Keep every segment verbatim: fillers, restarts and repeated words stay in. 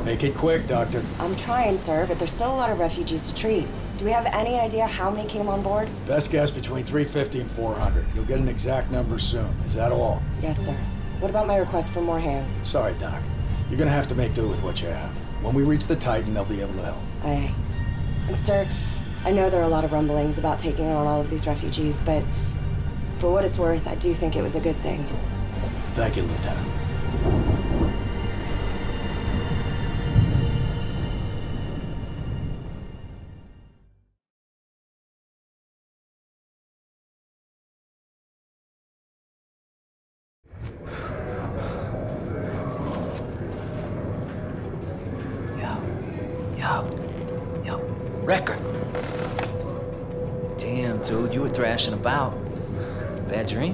Make it quick, Doctor. I'm trying, sir, but there's still a lot of refugees to treat. Do we have any idea how many came on board? Best guess between three fifty and four hundred. You'll get an exact number soon. Is that all? Yes, sir. What about my request for more hands? Sorry, Doc. You're gonna have to make do with what you have. When we reach the Titan, they'll be able to help. Aye. And sir, I know there are a lot of rumblings about taking on all of these refugees, but for what it's worth, I do think it was a good thing. Thank you, Lieutenant. Record. Damn, dude, you were thrashing about. Bad dream?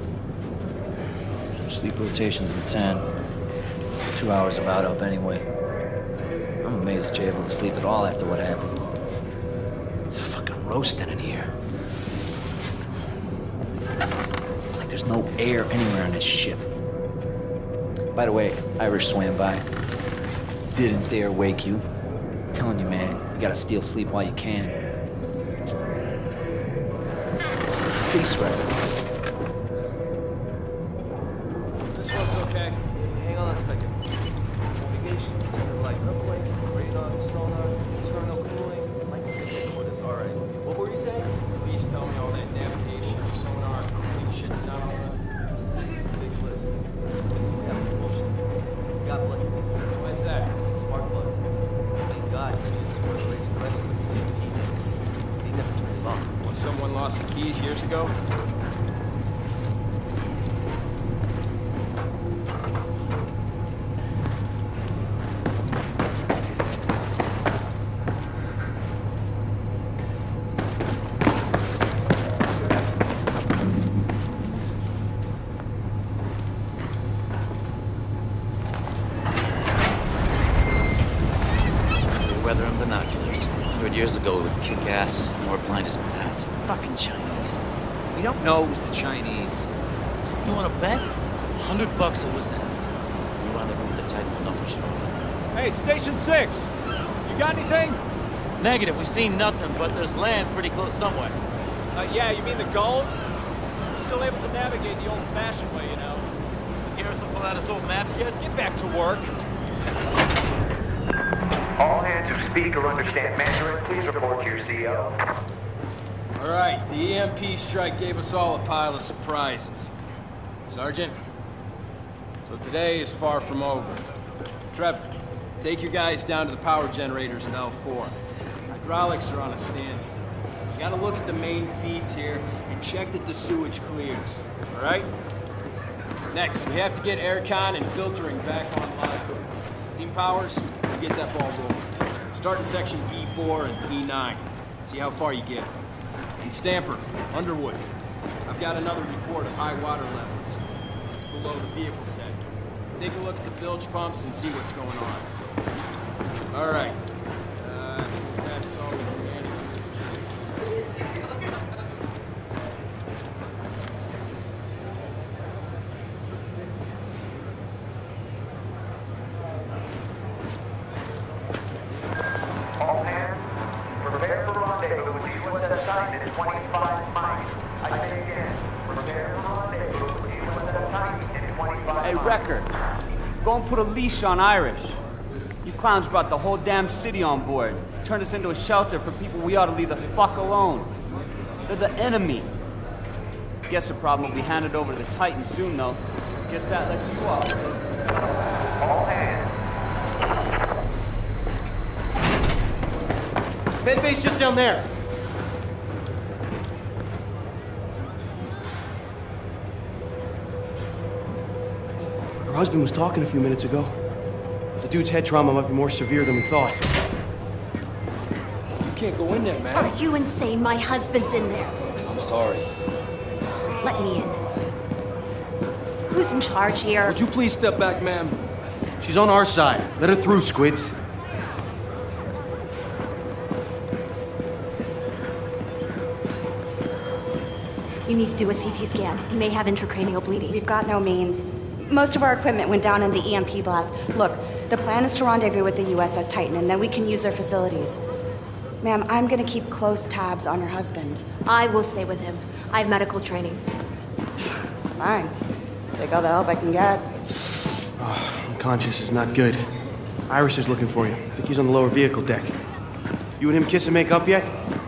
Sleep rotations in ten. Two hours about up anyway. I'm amazed that you're able to sleep at all after what happened. It's fucking roasting in here. It's like there's no air anywhere on this ship. By the way, Irish swam by. Didn't dare wake you. I'm telling you, man, you gotta steal sleep while you can. Peace, right? This one's okay. Hang on a second. Navigation, center light uplink, radar, sonar, internal cooling, light station quarters. All right. What were you saying? Please tell me all that navigation, sonar, cooling shit's not on the list. This is the big list. Please, we have a bullshit. God bless these guys. Why is that? Smart plugs. Thank God he didn't score the rating credit with the E M P. They never turned it off. When someone lost the keys years ago? Weather and binoculars. A hundred years ago, it would kick ass. More blind as bats. Fucking Chinese. We don't know it was the Chinese. You want to bet? A hundred bucks it was them. We rendezvous with the Titan, we'll know for sure. Hey, Station Six! You got anything? Negative, we've seen nothing, but there's land pretty close somewhere. Uh, yeah, you mean the gulls? We're still able to navigate the old-fashioned way, you know. The garrison pull out his old maps yet? Get back to work. All hands who speak or understand Mandarin, please report to your C O. All right, the E M P strike gave us all a pile of surprises. Sergeant, so today is far from over. Trevor, take your guys down to the power generators in L four. Hydraulics are on a standstill. You gotta look at the main feeds here and check that the sewage clears, all right? Next, we have to get aircon and filtering back online. Team Powers, we'll get that ball rolling. Start in section E four and E nine. See how far you get. And Stamper, Underwood, I've got another report of high water levels. It's below the vehicle deck. Take a look at the bilge pumps and see what's going on. All right. Uh, that's all we can manage with the ship. All hands, prepare for rendezvous with U S S Titan in twenty-five miles. I say again, prepare for rendezvous with U S S Titan in twenty-five Hey, miles. Record. Go and put a leash on Irish. You clowns brought the whole damn city on board. Turned us into a shelter for people we ought to leave the fuck alone. They're the enemy. Guess the problem will be handed over to the Titan soon, though. Guess that lets you off. All hands. Med base just down there. Her husband was talking a few minutes ago. The dude's head trauma might be more severe than we thought. You can't go in there, man. Are you insane? My husband's in there. I'm sorry. Let me in. Who's in charge here? Would you please step back, ma'am? She's on our side. Let her through, Squids. You need to do a C T scan. He may have intracranial bleeding. We've got no means. Most of our equipment went down in the E M P blast. Look, The plan is to rendezvous with the U S S Titan, and then we can use their facilities. Ma'am, I'm gonna keep close tabs on her husband. I will stay with him. I have medical training. Fine. Take all the help I can get. Oh, unconscious is not good. Iris is looking for you. I think he's on the lower vehicle deck. You and him kiss and make up yet?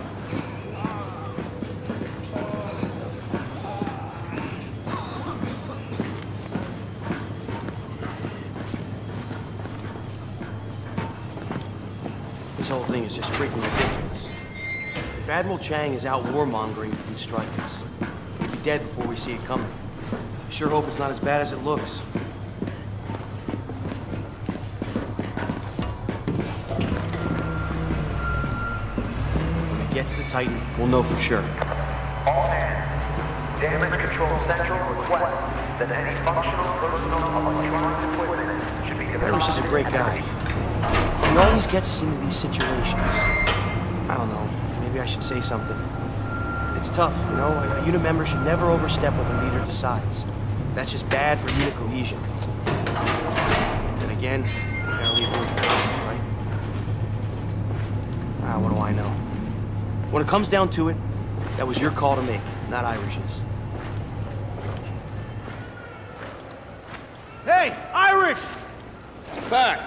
This whole thing is just freaking ridiculous. If Admiral Chang is out warmongering to do strike us, he'll be dead before we see it coming. I sure hope it's not as bad as it looks. When we get to the Titan, we'll know for sure. All hands, Damage Control Central requests that any functional personal electronic equipment should be given. Iris is a great guy. He always gets us into these situations. I don't know, maybe I should say something. It's tough, you know? A unit member should never overstep what the leader decides. That's just bad for unit cohesion. Then again, you gotta leave room for conscience, right? Ah, what do I know? When it comes down to it, that was your call to make, not Irish's. Hey, Irish! Back!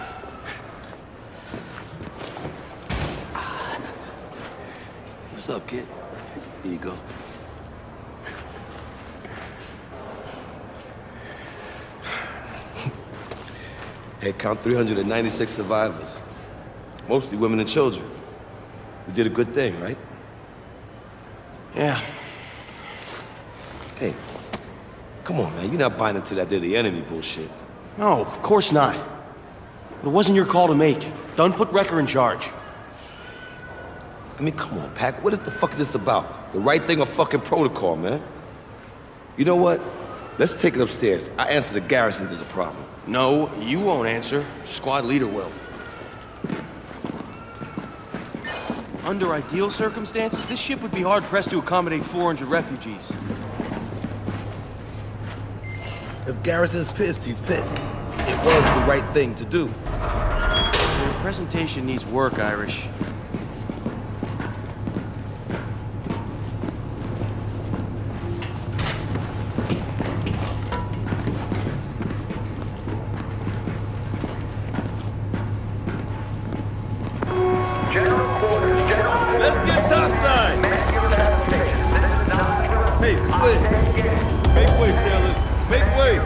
What's up, kid? Here you go. Head count three hundred ninety-six survivors. Mostly women and children. We did a good thing, right? Yeah. Hey, come on, man. You're not buying into that they're the enemy bullshit. No, of course not. But it wasn't your call to make. Dunn put Wrecker in charge. I mean, come on, Pac. What the fuck is this about? The right thing or fucking protocol, man? You know what? Let's take it upstairs. I answer the garrison there's a problem. No, you won't answer. Squad leader will. Under ideal circumstances, this ship would be hard-pressed to accommodate four hundred refugees. If Garrison's pissed, he's pissed. It was the right thing to do. Your presentation needs work, Irish. General quarters, general. Let's get topside! Hey, split! Make way, sailors! Make way!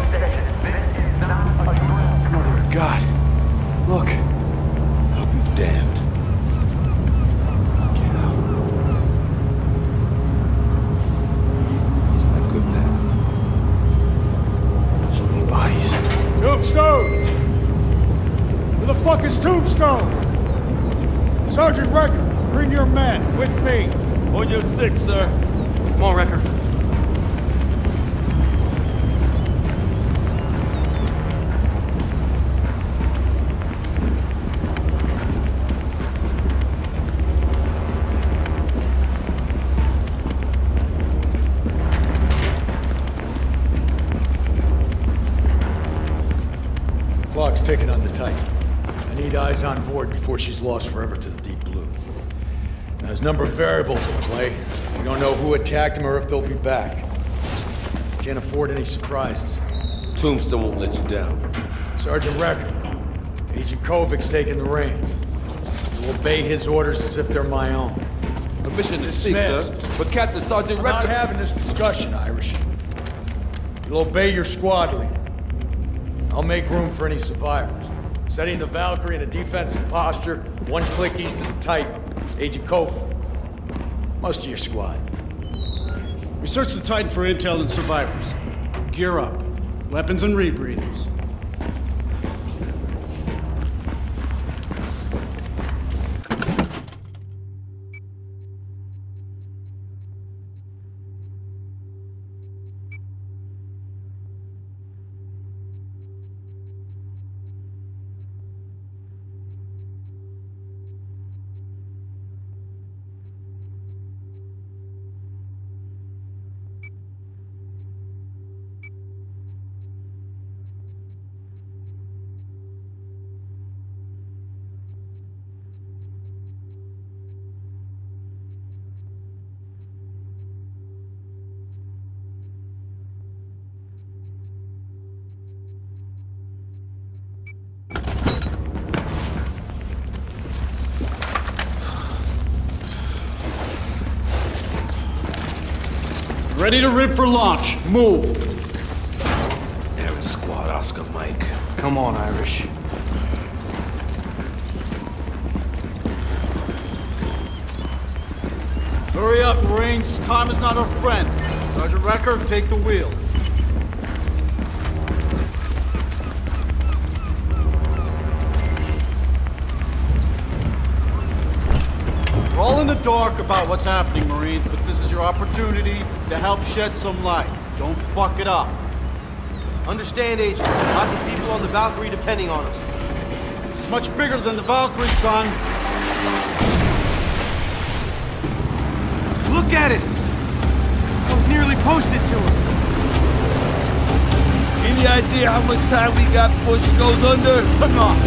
Mother of God. Look. I'll be damned. Get out. It's not good, man. So many bodies. Tombstone! Where the fuck is Tombstone? Sergeant Wrecker, bring your men with me. On your six, sir. Come on, Wrecker. Clock's ticking on the Titan. I need eyes on board before she's lost forever to the deep blue. Now, there's a number of variables at play. We don't know who attacked them or if they'll be back. Can't afford any surprises. Tombstone won't let you down. Sergeant Wrecker, Agent Kovic's taking the reins. You'll obey his orders as if they're my own. Permission to speak, sir. Dismissed. But Captain Sergeant I'm Wrecker... not having this discussion, Irish. You'll obey your squad leader. I'll make room for any survivors. Setting the Valkyrie in a defensive posture, one click east of the Titan. Agent Kovic. Most of your squad. We searched the Titan for intel and survivors. Gear up. Weapons and rebreathers. Ready to rip for launch. Move. Air Squad, Oscar Mike. Come on, Irish. Hurry up, Marines. Time is not our friend. Sergeant Recker, take the wheel. We're all in the dark about what's happening, Marines, but this is your opportunity to help shed some light. Don't fuck it up. Understand, Agent. Lots of people on the Valkyrie depending on us. It's much bigger than the Valkyrie, son. Look at it! I was nearly posted to it. Any idea how much time we got before she goes under? Come on.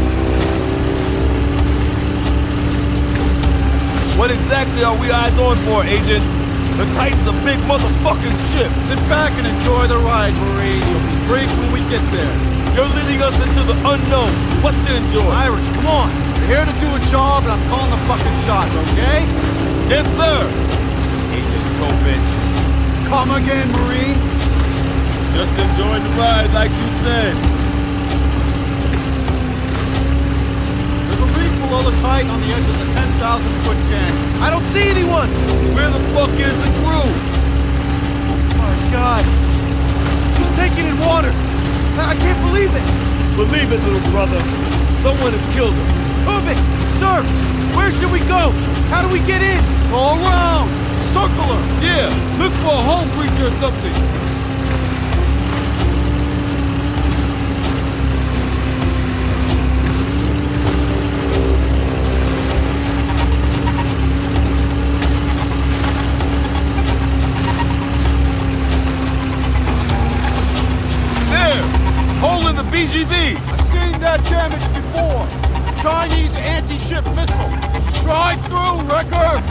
What exactly are we eyes on for, Agent? The Titan's a big motherfucking ship. Sit back and enjoy the ride, Marine. You'll be briefed when we get there. You're leading us into the unknown. What's to enjoy? Irish, come on. We're here to do a job, and I'm calling the fucking shots, okay? Yes, sir. Agent Kovich. Come again, Marine. Just enjoying the ride, like you said. There's a reef below the Titan on the edge of the ten thousand foot canyon. I don't see anyone! Where the fuck is the crew? Oh my god. She's taking in water. I can't believe it. Believe it, little brother. Someone has killed her. Kubik! Sir! Where should we go? How do we get in? Go around! Circle her! Yeah, look for a hole breach or something. There! Hole in the B G B! I've seen that damage before. Chinese anti-ship missile. Drive through, Wrecker!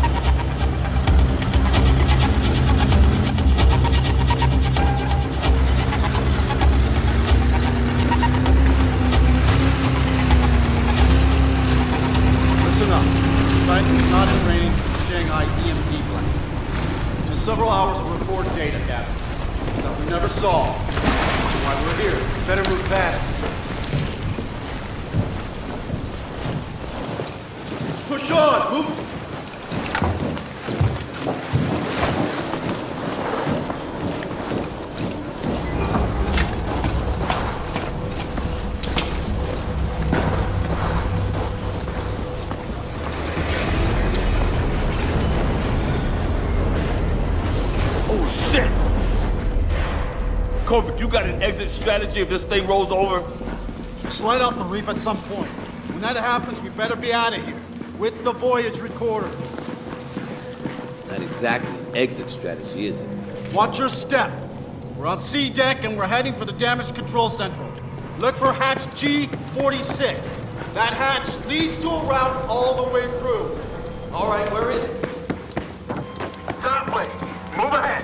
Listen up. Titan is not in range of the Shanghai E M P blast. Just several hours of report data gathered. Stuff we never saw. That's why we're here. Better move fast. Push on! Move! Oh, shit! Kovic, you got an exit strategy if this thing rolls over? Slide off the reef at some point. When that happens, we better be out of here. With the voyage recorder. Not exactly an exit strategy, is it? Watch your step. We're on C deck and we're heading for the damage control central. Look for hatch G forty-six. That hatch leads to a route all the way through. All right, where is it? That way. Move ahead.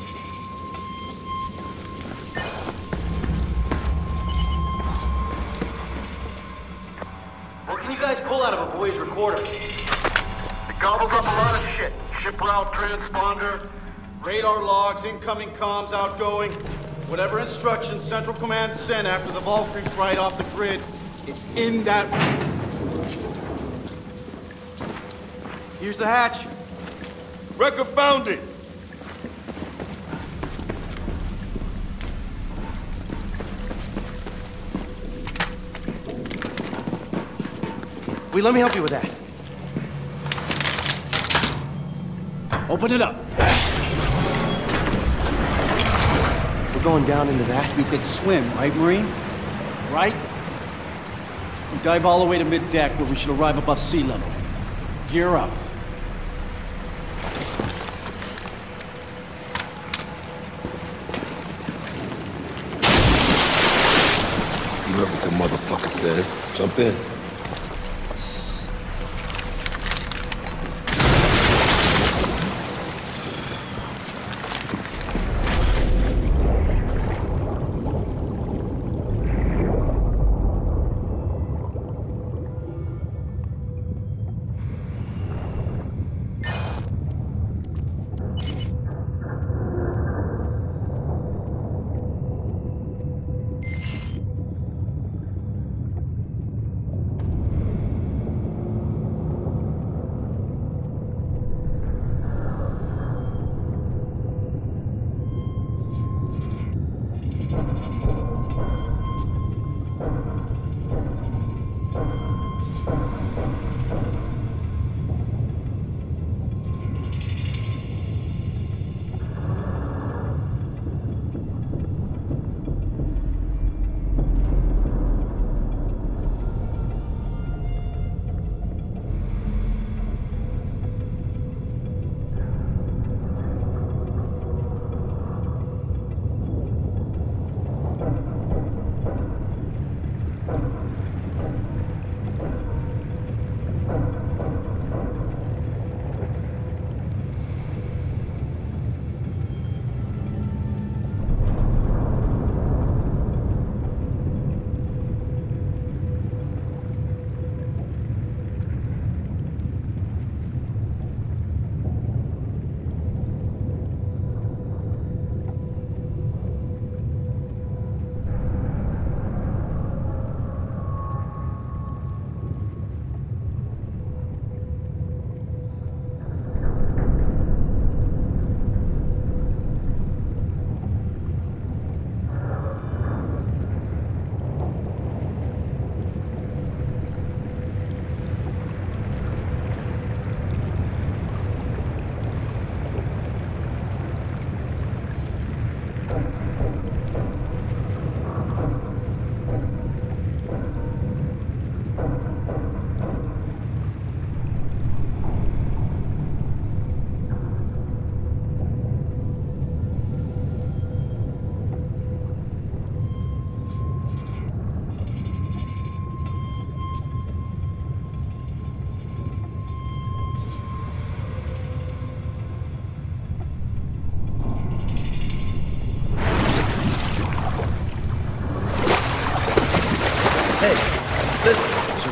What can you guys pull out of a voyage recorder? It gobbles up a lot of shit. Ship route, transponder. Radar logs, incoming comms, outgoing. Whatever instructions Central Command sent after the Valkyrie fried off the grid, it's in that... Here's the hatch. Wrecker found it! Wait, let me help you with that. Open it up. We're going down into that. You could swim, right, Marine? Right? We dive all the way to mid-deck where we should arrive above sea level. Gear up. You heard what the motherfucker says. Jump in.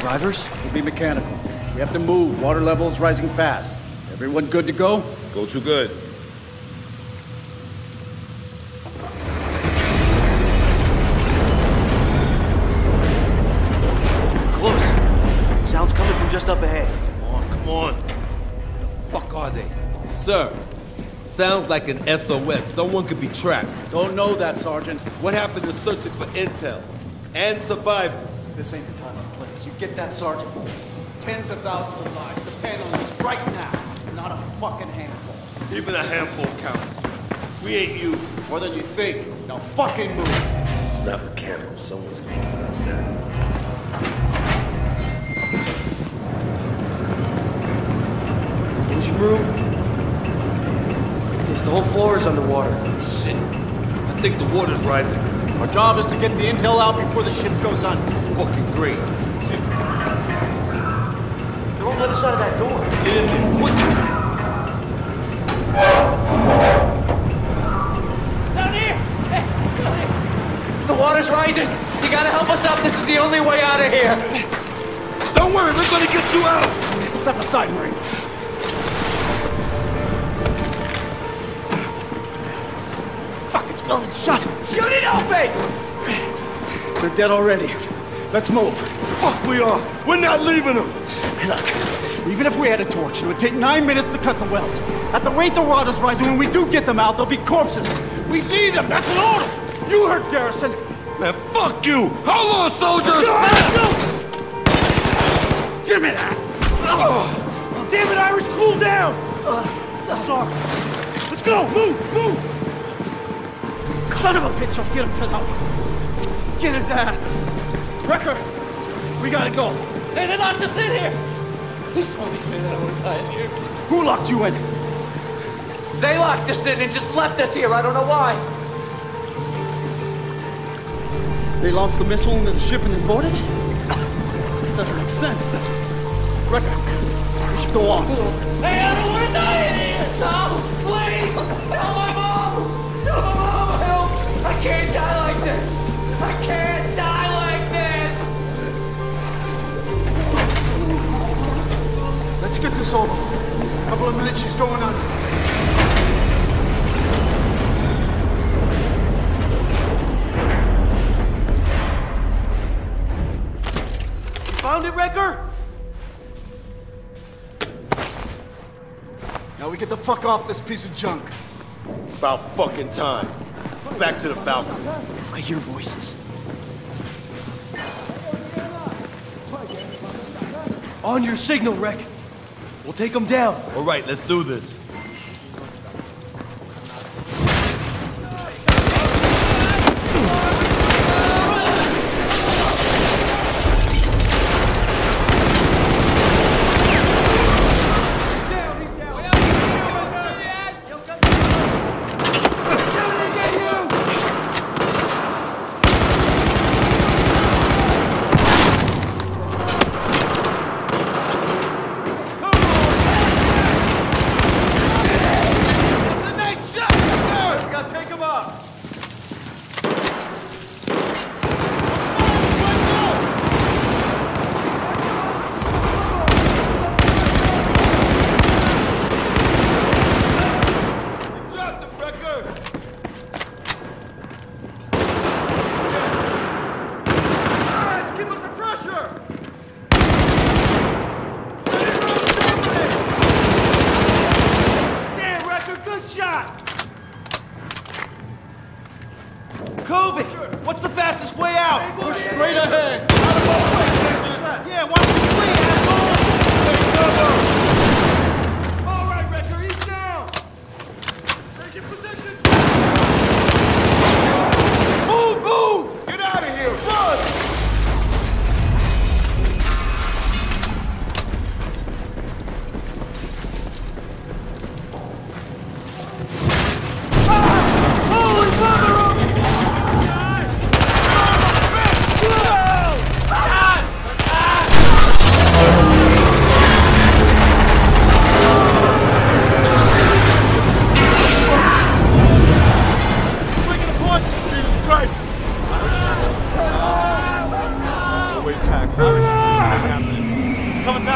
Survivors? We'll be mechanical. We have to move. Water level is rising fast. Everyone good to go? Go too good. Close. Sounds coming from just up ahead. Come on, come on. Where the fuck are they? Sir, sounds like an S O S. Someone could be trapped. Don't know that, Sergeant. What happened to searching for intel and survivors? This ain't the time or place. You get that, Sergeant? Tens of thousands of lives depend on this right now. Not a fucking handful. Even a handful counts. We ain't you. More than you think. Now fucking move. It's not mechanical. Someone's making us out. Engine room? Yes, the whole floor is underwater. Shit. I think the water's rising. Our job is to get the intel out before the ship goes under. Fucking great. They're on the other side of that door. Get in there, quick. Down here! Hey, down here! The water's rising! You gotta help us out. This is the only way out of here. Don't worry, we're gonna get you out! Step aside, Marine. Fuck, it's building shut. Shoot it open! They're dead already. Let's move. Fuck we are! We're not leaving them! Look, even if we had a torch, it would take nine minutes to cut the welds. At the rate the water's rising, when we do get them out, they'll be corpses. We need them, that's an order! You heard Garrison. Man, fuck you! Hold on, soldiers! Give me that! Oh, damn it, Irish, cool down! Uh, sorry. Let's go, move, move! Son of a bitch, I'll get him for that one. Get his ass. Wrecker, we gotta go. Hey, they locked us in here! Please don't be saying that I want to die in here. Who locked you in? They locked us in and just left us here. I don't know why. They launched the missile into the ship and then boarded it? It doesn't make sense. Wrecker, we should go on. Hey, I don't want to die in here! No! Please! Tell my mom! Tell my mom! Help! I can't die like this! I can't die like this! Let's get this over. A couple of minutes, she's going under. Found it, Wrecker? Now we get the fuck off this piece of junk. About fucking time. Back to the Falcon. I hear voices. On your signal, Wreck. We'll take them down. All right, let's do this.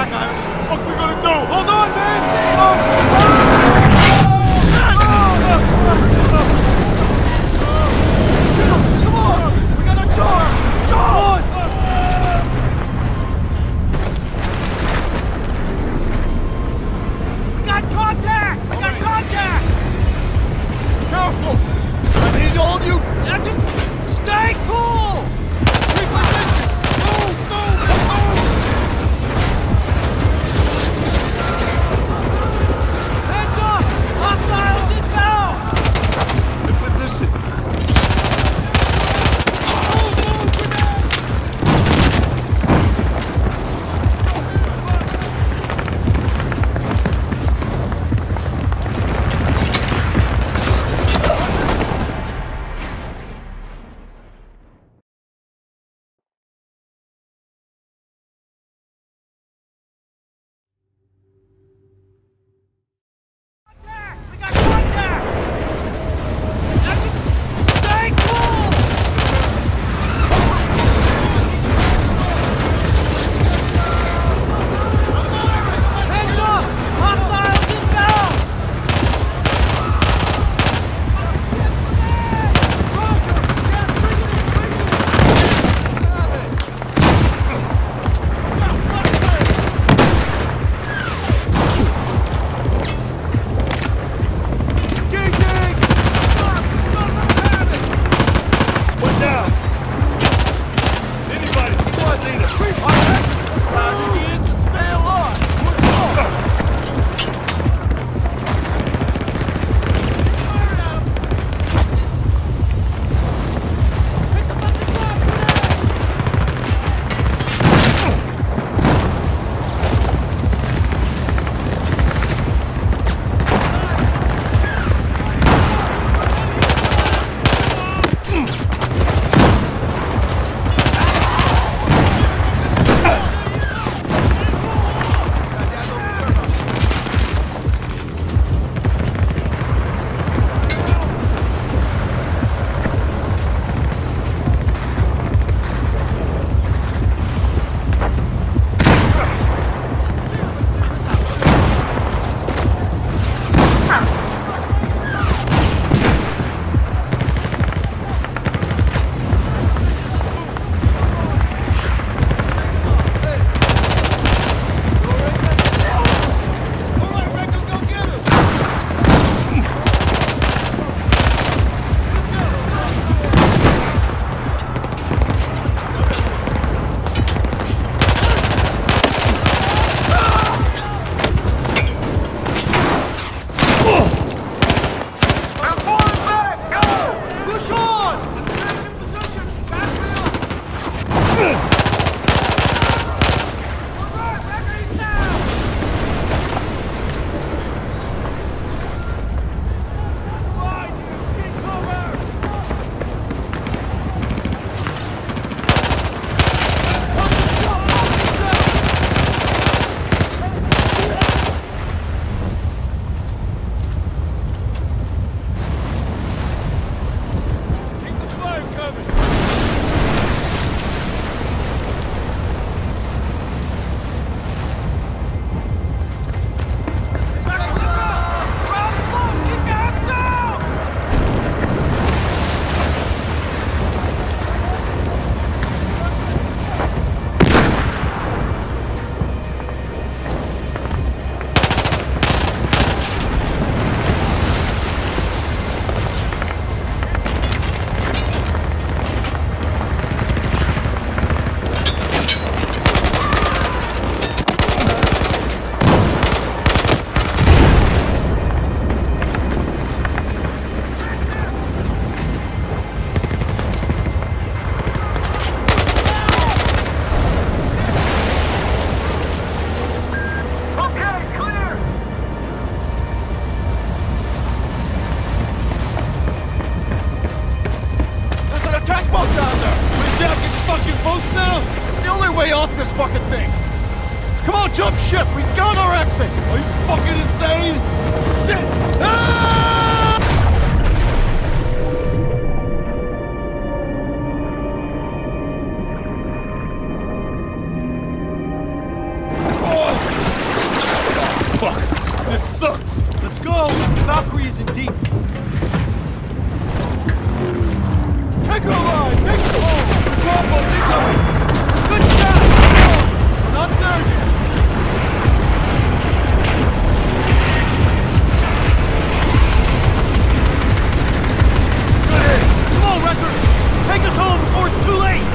back, Irish. What we gonna do? Hold on, man! Oh. Come on! We got a door! John! We got contact! We got contact! Careful! I need all of you! Now just stay cool! Reposition! Move! Move! Move! Heads up! Hostiles inbound! In position! Jump ship! We got our exit! Are you fucking insane? Shit! Ah! Oh! Fuck! This sucks! Let's go! Valkyrie isn't deep! Take her alive! Take her home! Patrol boat incoming! Good shot! Not there yet! Good hit! Come on, Wrecker! Take us home before it's too late!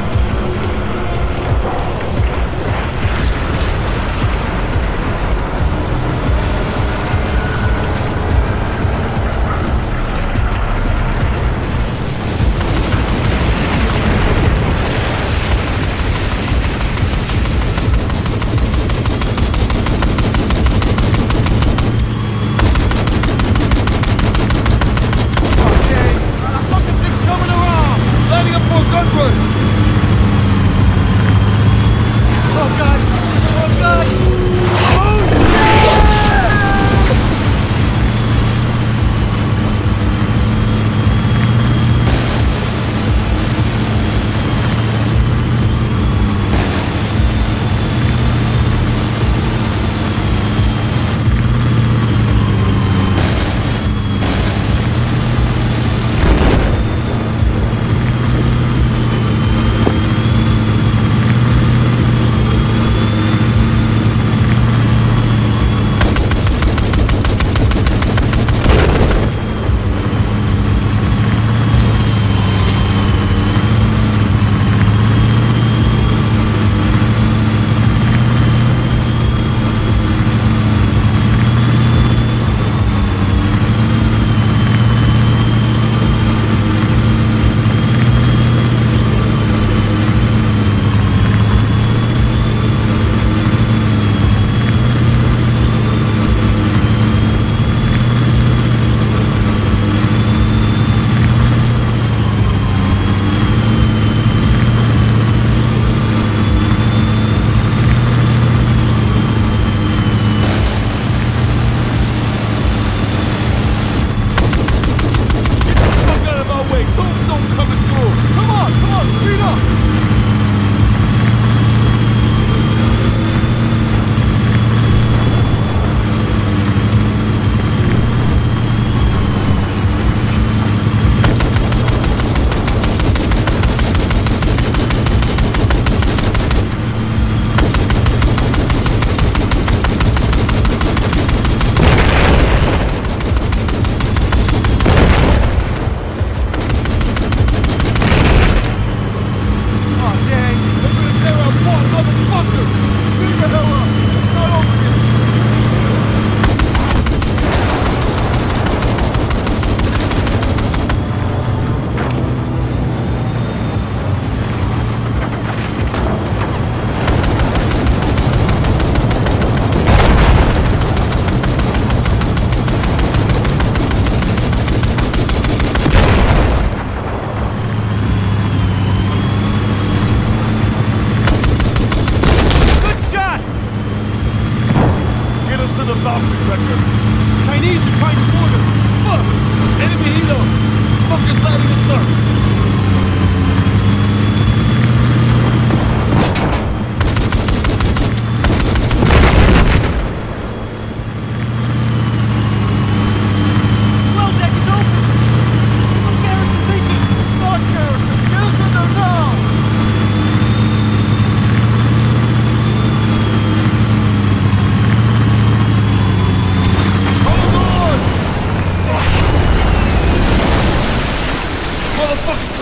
Motherfuckers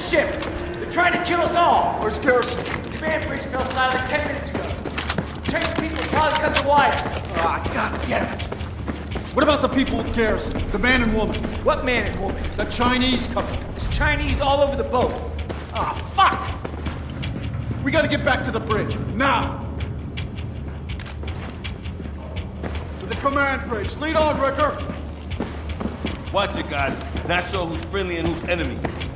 ship! They're trying to kill us all! Where's Garrison? The command bridge fell silent ten minutes ago. Trained people probably cut the wires. Ah, oh, god damn it! What about the people with Garrison? The man and woman? What man and woman? The Chinese couple. There's Chinese all over the boat. Ah, oh, fuck! We gotta get back to the bridge, now! To the command bridge. Lead on, Ricker! Watch it, guys. Not sure who's friendly and who's enemy.